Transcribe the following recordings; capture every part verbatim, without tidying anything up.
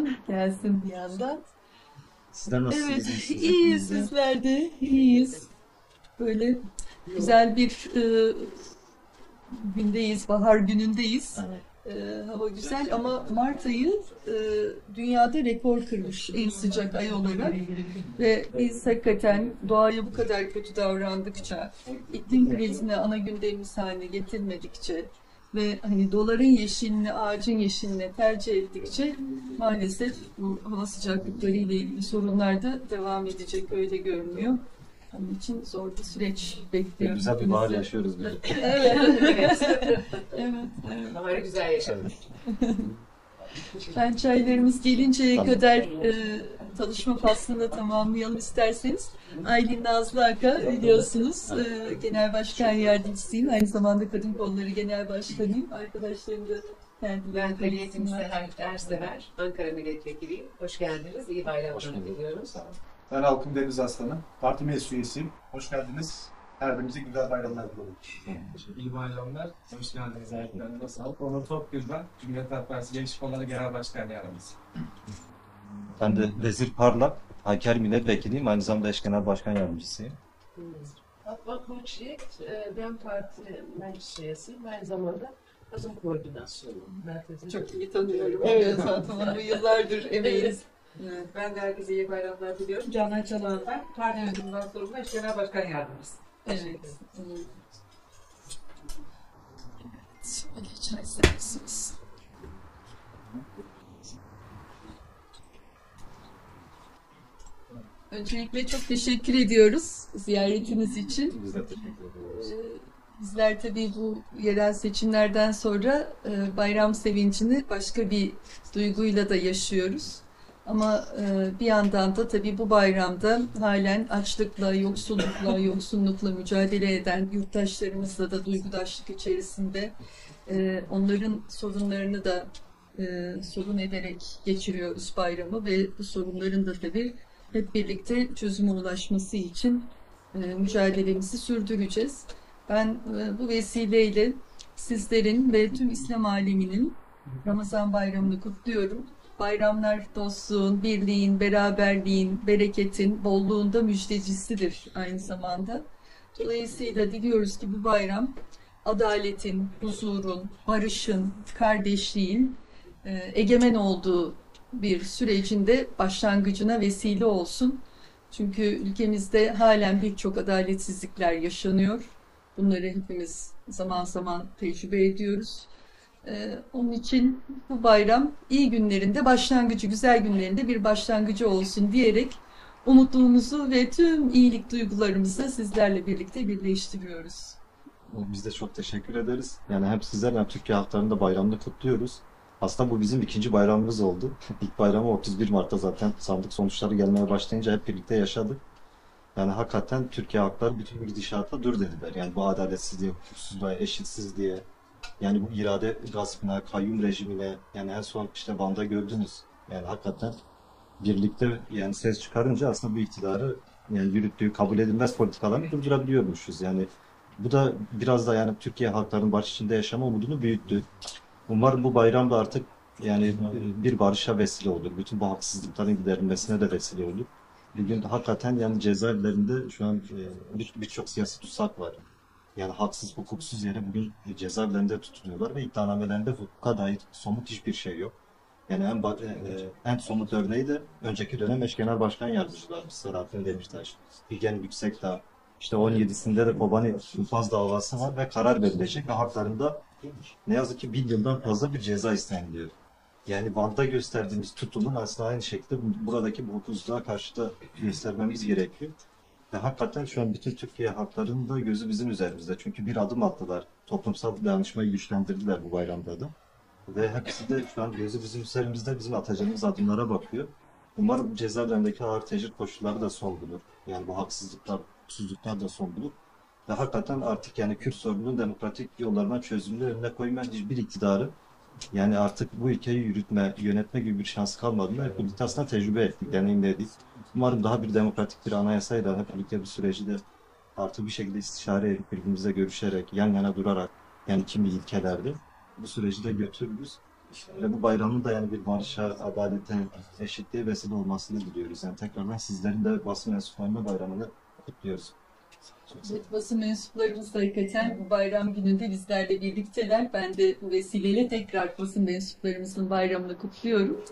selam gelsin bir yandan. Sizler nasılsınız? Evet, İyisiniz iyiyiz hepiniz de. sizler de, iyiyiz. Böyle güzel bir e, gündeyiz, bahar günündeyiz. Evet. E, hava güzel ama Mart ayı e, dünyada rekor kırmış en sıcak ay olarak. Ve biz hakikaten doğaya bu kadar kötü davrandıkça, iklim krizini ana gündemimiz haline getirmedikçe ve hani doların yeşilini, ağacın yeşilini tercih ettikçe maalesef bu hava sıcaklıkları ile ilgili sorunlar da devam edecek, öyle görünüyor. Onun için zor bir süreç bekliyor. Güzel bir bahar yaşıyoruz biz. Evet, Evet. evet, evet. Baharı güzel yaşadık. Ben çaylarımız gelinceye Tamam. kadar e, tanışma faslını tamamlayalım isterseniz. Aylin Nazlı Aka biliyorsunuz e, Genel Başkan Yardımcısıyım. Aynı zamanda Kadın Kolları Genel Başkanıyım. Arkadaşlarım da kendileri Ben Kaliyetim tanısınlar. Seher Ersever, Ankara Milletvekiliyim. Hoş geldiniz, iyi Hoş bayramlar bulduk. diliyorum. Sağ olun. Ben Halkın Deniz Aslanı. Parti meclis üyesiyim. Hoş geldiniz. Her birimize güzel bayramlar diliyorum. İyi bayramlar. Hoş geldiniz. Ayaklarınıza sağlık. Onur Topgül Cumhuriyet Halk Partisi Gençlik Kolları Genel Başkan Yardımcısı. Ben de Vezir Parlak, Hakkari Milletvekiliyim. Aynı zamanda eş genel başkan yardımcısıyım. Fatma Koçyiğit, ben parti meclis üyesiyim. Aynı zamanda kadın koordinasyonu merkezi. Çok iyi tanıyorum. Evet. Evet, Fatma Hanım'ı yıllardır emeğiniz. Evet. Ben de herkese iyi bayramlar diliyorum. Canan Çalan ben, parti yönetiminden sorumlu eş genel başkan yardımcısı. Evet. Evet. Şöyle çay servisi. Öncelikle çok teşekkür ediyoruz ziyaretiniz için. Biz de teşekkür ederiz. Ee, Bizler tabii bu yerel seçimlerden sonra e, bayram sevincini başka bir duyguyla da yaşıyoruz. Ama e, bir yandan da tabii bu bayramda halen açlıkla, yoksullukla, yoksunlukla mücadele eden yurttaşlarımızla da duygudaşlık içerisinde e, onların sorunlarını da e, sorun ederek geçiriyoruz bayramı ve bu sorunların da tabii hep birlikte çözüme ulaşması için e, mücadelemizi sürdüreceğiz. Ben e, bu vesileyle sizlerin ve tüm İslam aleminin Ramazan bayramını kutluyorum. Bayramlar dostluğun, birliğin, beraberliğin, bereketin, bolluğunda müjdecisidir aynı zamanda. Dolayısıyla diliyoruz ki bu bayram adaletin, huzurun, barışın, kardeşliğin e, egemen olduğu bir sürecinde başlangıcına vesile olsun. Çünkü ülkemizde halen birçok adaletsizlikler yaşanıyor. Bunları hepimiz zaman zaman tecrübe ediyoruz. Ee, onun için bu bayram iyi günlerinde başlangıcı, güzel günlerinde bir başlangıcı olsun diyerek umutluğumuzu ve tüm iyilik duygularımızı sizlerle birlikte birleştiriyoruz. Biz de çok teşekkür ederiz. Yani hem sizler hem Türkiye halklarının da bayramını kutluyoruz. Aslında bu bizim ikinci bayramımız oldu. İlk bayramı otuz bir Mart'ta zaten sandık sonuçları gelmeye başlayınca hep birlikte yaşadık. Yani hakikaten Türkiye halkları bütün gidişata dur dediler. Yani bu adaletsizliğe, hukuksuzluğa, eşitsizliğe, yani bu irade gaspına, kayyum rejimine, yani en son işte Van'da gördünüz. Yani hakikaten birlikte yani ses çıkarınca aslında bu iktidarı yani yürüttüğü kabul edilmez politikalarını durdurabiliyormuşuz. Yani bu da biraz da yani Türkiye halklarının barış içinde yaşama umudunu büyüttü. Umarım bu bayram da artık yani e, bir barışa vesile olur. Bütün bu haksızlıkların giderilmesine de vesile olur. Bugün hakikaten yani cezaevlerinde şu an e, bir- birçok siyasi tutsak var. Yani haksız, hukuksuz yere bugün cezaevlerinde tutuluyorlar ve iddianamelerinde hukuka dair somut hiçbir şey yok. Yani en, ba- e, en somut örneği de önceki dönem eş genel başkan yardımcılarımız Selahattin Demirtaş, Figen Yüksekdağ. İşte on yedisinde de Kobani infaz davası var ve karar verilecek ve haklarında ne yazık ki bir yıldan fazla bir ceza isteniliyor. Yani Van'da gösterdiğimiz tutumun aslında aynı şekilde bu- buradaki bu hukuksuzluğa karşı da göstermemiz gerekiyor. Ve hakikaten şu an bütün Türkiye halklarının da gözü bizim üzerimizde. Çünkü bir adım attılar. Toplumsal dayanışmayı güçlendirdiler bu bayramda da. Ve hepsi de şu an gözü bizim üzerimizde, bizim atacağımız adımlara bakıyor. Umarım cezaevlerindeki ağır tecrit koşulları da son bulur. Yani bu haksızlıklar, hukuksuzluklar da son bulur. Ve hakikaten artık yani Kürt sorununun demokratik yollardan çözümünü önüne koymayan hiçbir iktidarı yani artık bu ülkeyi yürütme, yönetme gibi bir şansı kalmadığını hep birlikte aslında tecrübe ettik, deneyimledik. Umarım daha bir demokratik bir anayasayla hep birlikte bir süreci de artık bir şekilde istişare edip birbirimizle görüşerek, yan yana durarak yani kimi ilkelerde bu süreci de götürürüz. Ve bu bayramın da yani bir barışa, adalete, eşitliğe vesile olmasını diliyoruz. Yani tekrardan sizlerin de basın mensuplarının bayramını kutluyoruz. Evet, basın mensuplarımız da hakikaten bu bayram gününde bizlerle birlikteler. Ben de bu vesileyle tekrar basın mensuplarımızın bayramını kutluyorum.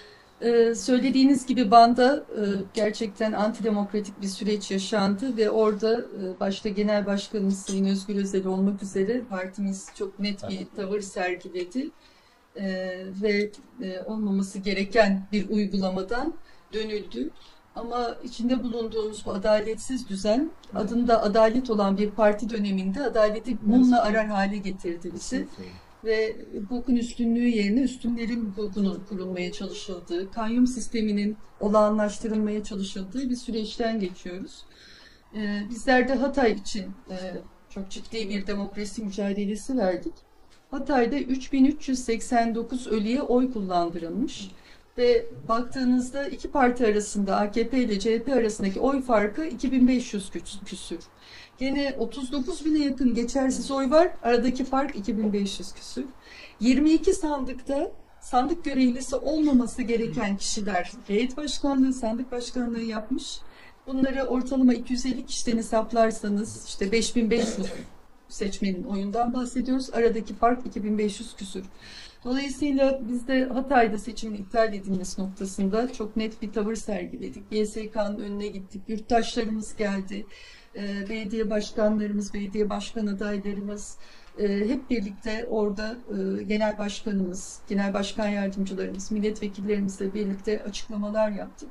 Ee, söylediğiniz gibi Van'da e, gerçekten antidemokratik bir süreç yaşandı ve orada e, başta Genel Başkanımız Sayın Özgür Özel olmak üzere partimiz çok net bir tavır sergiledi. E, ve e, olmaması gereken bir uygulamadan dönüldü. Ama içinde bulunduğumuz bu adaletsiz düzen, adında adalet olan bir parti döneminde adaleti mumla arar hale getirdi bizi. Ve hukukun üstünlüğü yerine üstünlerin hukukunun kurulmaya çalışıldığı, kayyum sisteminin olağanlaştırılmaya çalışıldığı bir süreçten geçiyoruz. Ee, bizler de Hatay için e, çok ciddi bir demokrasi mücadelesi verdik. Hatay'da üç bin üç yüz seksen dokuz ölüye oy kullandırılmış. Ve baktığınızda iki parti arasında A K P ile C H P arasındaki oy farkı iki bin beş yüz küsür. Yine otuz dokuz bine yakın geçersiz oy var. Aradaki fark iki bin beş yüz küsür. yirmi iki sandıkta sandık görevlisi olmaması gereken kişiler heyet başkanlığı, sandık başkanlığı yapmış. Bunları ortalama iki yüz elli kişiden hesaplarsanız işte beş bin beş yüz seçmenin oyundan bahsediyoruz. Aradaki fark iki bin beş yüz küsür. Dolayısıyla biz de Hatay'da seçimin iptal edilmesi noktasında çok net bir tavır sergiledik. Y S K'nın önüne gittik. Yurttaşlarımız geldi. Belediye başkanlarımız, belediye başkan adaylarımız hep birlikte orada genel başkanımız, genel başkan yardımcılarımız, milletvekillerimizle birlikte açıklamalar yaptık.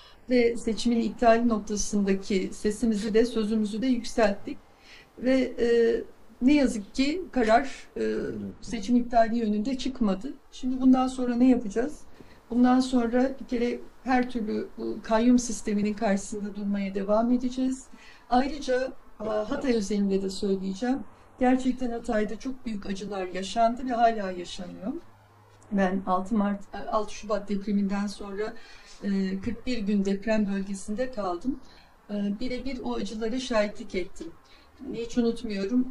Ve seçimin iptali noktasındaki sesimizi de, sözümüzü de yükselttik. Ve ne yazık ki karar seçim iptali yönünde çıkmadı. Şimdi bundan sonra ne yapacağız? Bundan sonra bir kere her türlü bu kayyum sisteminin karşısında durmaya devam edeceğiz. Ayrıca Hatay özelinde de söyleyeceğim. Gerçekten Hatay'da çok büyük acılar yaşandı ve hala yaşanıyor. Ben altı Mart, altı Şubat depreminden sonra kırk bir gün deprem bölgesinde kaldım. Birebir o acılara şahitlik ettim. Hiç unutmuyorum.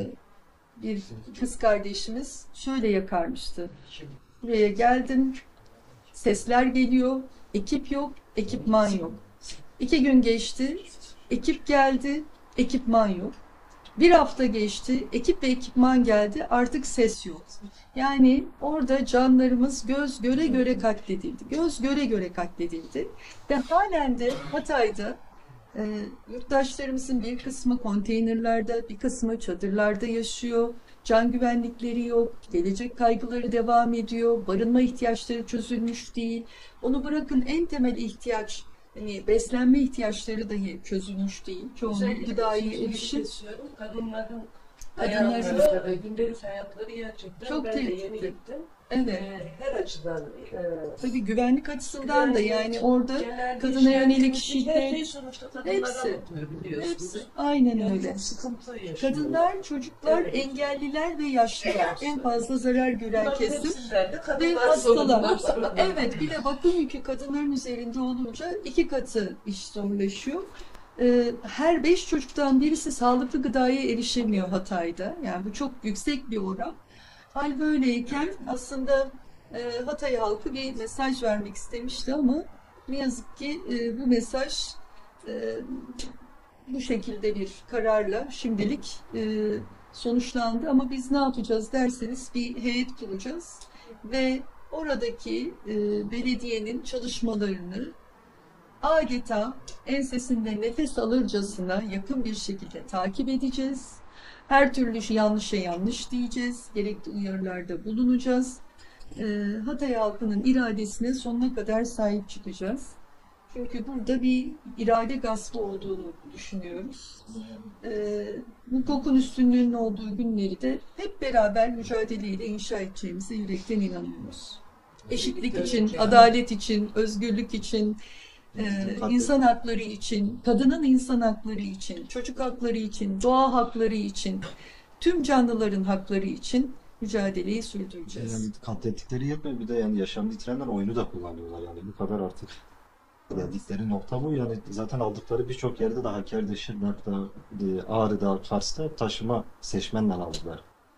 Bir kız kardeşimiz şöyle yakarmıştı. Buraya geldim. Sesler geliyor. Ekip yok. Ekipman yok. İki gün geçti. Ekip geldi. Ekipman yok. Bir hafta geçti. Ekip ve ekipman geldi. Artık ses yok. Yani orada canlarımız göz göre göre katledildi. Göz göre göre katledildi. Ve halen de Hatay'da e, yurttaşlarımızın bir kısmı konteynerlerde, bir kısmı çadırlarda yaşıyor. Can güvenlikleri yok. Gelecek kaygıları devam ediyor. Barınma ihtiyaçları çözülmüş değil. Onu bırakın, en temel ihtiyaç, hani beslenme ihtiyaçları dahi çözülmüş değil. Çoğunun gıdaya erişim. Kadınların Kadınların hayatları, gündelik hayatları gerçekten çok ben de yeni tehlikeli. gittim. Evet. Ee, her açıdan. E, Tabii güvenlik açısından da, güvenlik, yani orada genel kadına işler, yönelik temizlik, şiddet, her şey sonuçta kadınlara hepsi, bakıyor, biliyorsunuz. hepsi aynen Yani öyle. çok sıkıntı yaşıyor. Kadınlar, çocuklar, Evet. engelliler ve yaşlılar en fazla zarar gören Bunların kesim. hepsinden de Ve kadınlar hastalar. sorumlu. Evet, bir de bakım yükü kadınların üzerinde olunca iki katı iş zorlaşıyor. Ee, her beş çocuktan birisi sağlıklı gıdaya erişemiyor Hatay'da. Yani bu çok yüksek bir oran. Hal böyleyken aslında e, Hatay halkı bir mesaj vermek istemişti ama ne yazık ki e, bu mesaj e, bu şekilde bir kararla şimdilik e, sonuçlandı. Ama biz ne yapacağız derseniz bir heyet kuracağız ve oradaki e, belediyenin çalışmalarını adeta ensesinde nefes alırcasına yakın bir şekilde takip edeceğiz. Her türlü yanlışa yanlış diyeceğiz. Gerekli uyarılarda bulunacağız. Ee, Hatay halkının iradesine sonuna kadar sahip çıkacağız. Çünkü burada bir irade gaspı olduğunu düşünüyoruz. Ee, hukukun üstünlüğünün olduğu günleri de hep beraber mücadeleyle inşa edeceğimize yürekten inanıyoruz. Eşitlik için, adalet için, özgürlük için, Ee, insan hakları için, kadının insan hakları için, çocuk hakları için, doğa hakları için, tüm canlıların hakları için mücadeleyi sürdüreceğiz. Yani katlettikleri yetmiyor, bir de yani yaşamını yitirenler oyunu da kullanıyorlar, yani bu kadar artık dedikleri nokta bu. Yani zaten aldıkları birçok yerde de Hakkari'de, Şırnak'ta, Ağrı'da, Kars'ta taşıma seçmenle aldılar.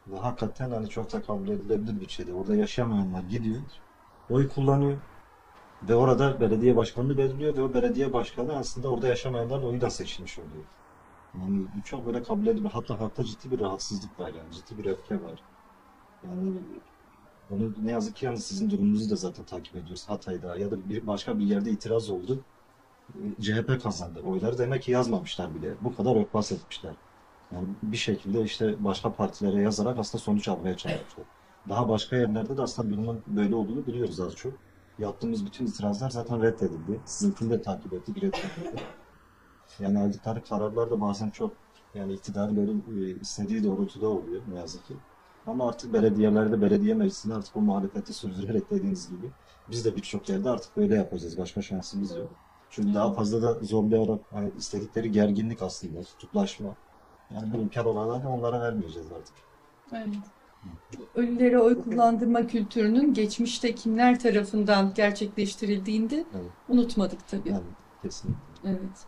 Ve hakikaten hani çok da kabul edilebilir bir şeydi. Orada yaşamayanlar gidiyor, oy kullanıyor ve orada belediye başkanını belirliyor ve o belediye başkanı aslında orada yaşamayanların oyuyla seçilmiş oluyor. Yani bu çok böyle kabul edilir. Hatta halkta ciddi bir rahatsızlık var yani, ciddi bir öfke var. Yani onu ne yazık ki yani sizin durumunuzu da zaten takip ediyoruz Hatay'da ya da bir başka bir yerde itiraz oldu. C H P kazandı. Oyları demek ki yazmamışlar bile. Bu kadar örtbas etmişler. Yani bir şekilde işte başka partilere yazarak aslında sonuç almaya çalışıyor. Daha başka yerlerde de aslında durumun böyle olduğunu biliyoruz az çok. Yaptığımız bütün itirazlar zaten reddedildi. Sizinkini de takip ettik, reddedildi. Yani aldıkları kararlar da bazen çok yani iktidarın böyle e, istediği doğrultuda oluyor ne yazık ki. Ama artık belediyelerde, belediye meclisinde artık bu muhalefeti sürdürerek dediğiniz gibi biz de birçok yerde artık böyle yapacağız. Başka şansımız yok. Çünkü daha fazla da zorlayarak hani istedikleri gerginlik aslında, kutuplaşma. Yani bu imkan olanları onlara vermeyeceğiz artık. Evet. Ölülere oy kullandırma kültürünün geçmişte kimler tarafından gerçekleştirildiğini de Evet. unutmadık tabii. Yani kesinlikle. Evet.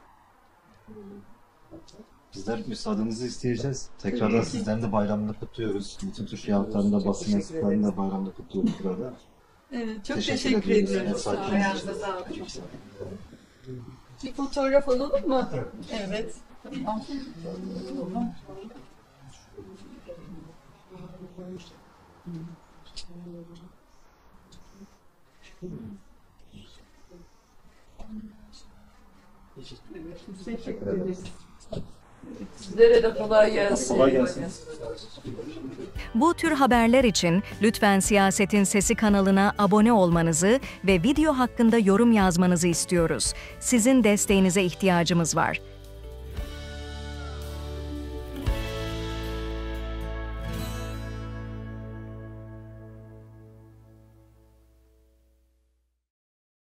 Bizler müsaadenizi isteyeceğiz. Tekrardan Tabii ki. sizlerin de bayramını kutluyoruz. Bütün Türkiye halklarının da basın mensuplarının da bayramını kutluyoruz burada. Evet, çok Teşekkür teşekkür, ediyoruz. ediyorum. Evet, sakin olun. Ayağınıza sağlık. Bir fotoğraf alalım mı? Evet. Teşekkür ederiz. Sizlere de kolay gelsin. Kolay gelsin. Bu tür haberler için lütfen Siyasetin Sesi kanalına abone olmanızı ve video hakkında yorum yazmanızı istiyoruz. Sizin desteğinize ihtiyacımız var.